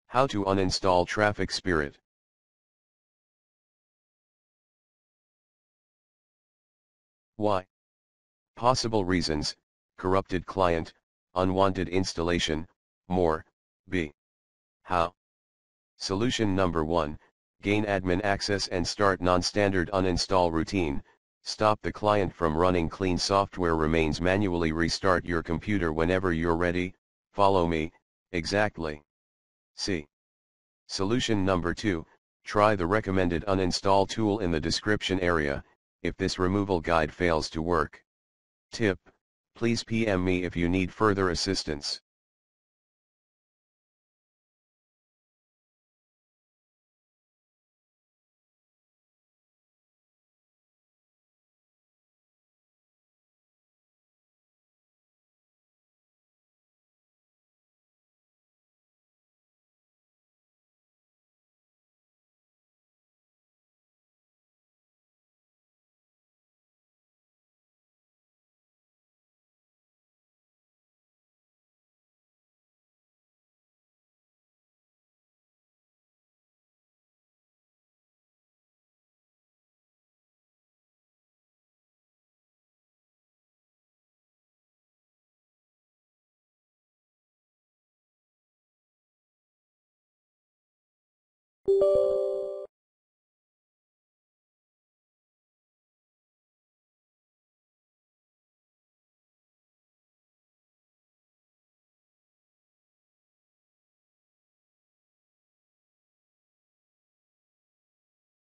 How to uninstall Traffic Spirit. Why? Possible reasons: corrupted client, unwanted installation, more. B. How? Solution number 1, gain admin access and start non-standard uninstall routine. Stop the client from running clean software. Remains manually. Restart your computer whenever you're ready. Follow me, exactly. C. Solution number 2, try the recommended uninstall tool in the description area. If this removal guide fails to work, tip: please PM me if you need further assistance.